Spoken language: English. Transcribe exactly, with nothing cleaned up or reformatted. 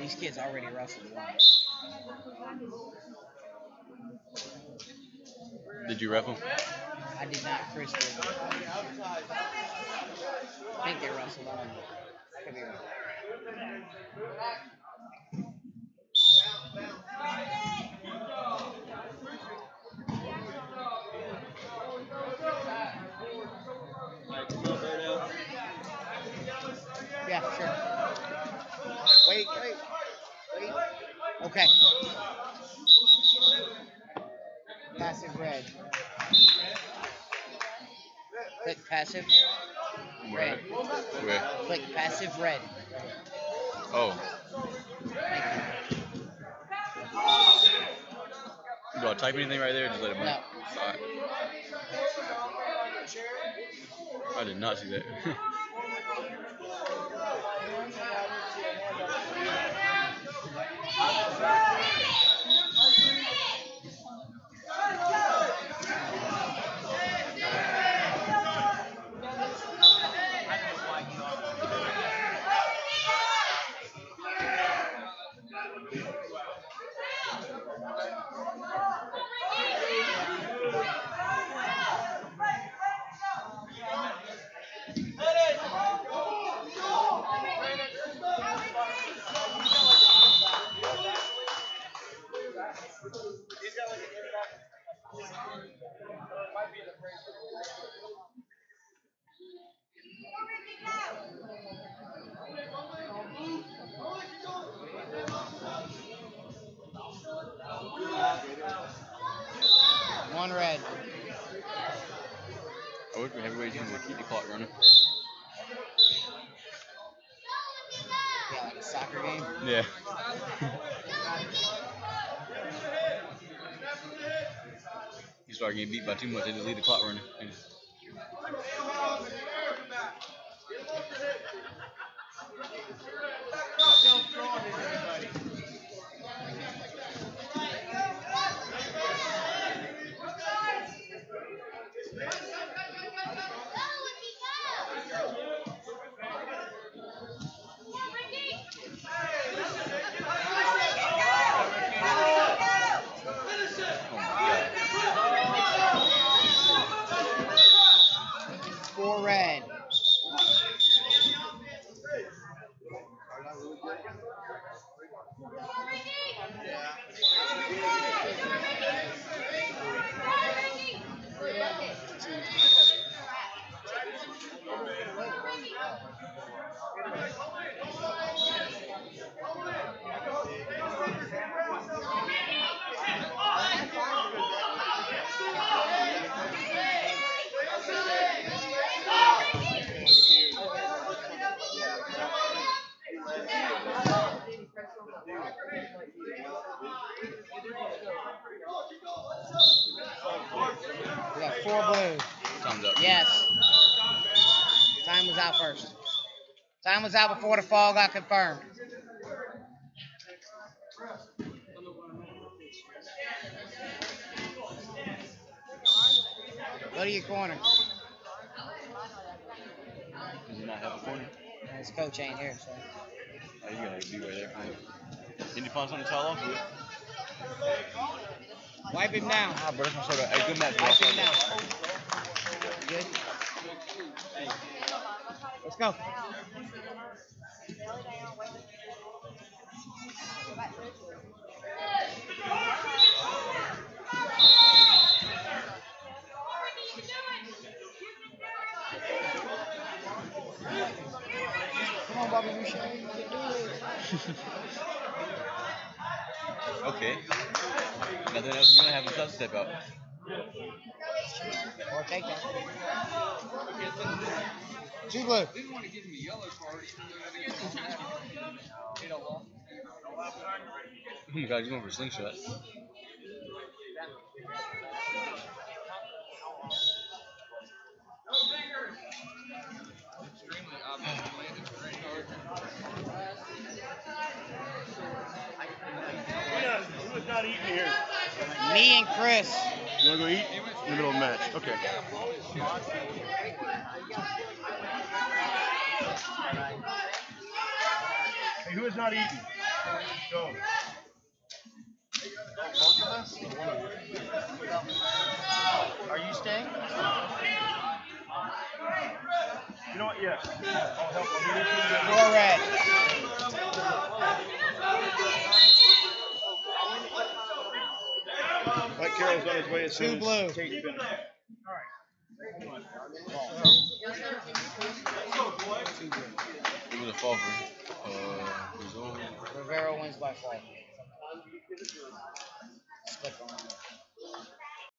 These kids already wrestled once. Did you ref them? I did not. Chris did. I think they wrestled on. Could be wrong. Yeah, sure. Wait, wait, wait. Okay. Passive red. Click passive red. Where? Click passive red. Oh. Thank you. Do I type anything right there? Just let it No. blank. Alright. I did not see that. One red. I wish heavyweights can keep the clock running. Yeah, like a soccer game. Yeah. You start getting beat by too much, they just leave the clock running. Four red. We got four blue. Time's up. Yes. Time was out first. Time was out before the fall got confirmed. Go to your corner. Does he not have a corner? His coach ain't here, so. Oh, you gotta be right there. Can you find something to towel off with? Wipe him down. Ah, bro, that's sort of a good match. Wipe him down. You good? Let's go. Come on, Bobby Boucher. You can do it. Okay. Nothing else. You're gonna have him step out. Or take that. Two blue. Oh my god, he's going for a slingshot. Who's not eating here? Me and Chris. You want to go eat? In the middle of the match. Okay. Hey, who is not eating? Go. Both of us? Are you staying? You know what? Yeah. I'll help. I'll do this one. Four red. Mike Carroll's on his way as Two soon blue. as Tate finished. It was a fall for uh, Brazil. Rivera wins by four. Split one.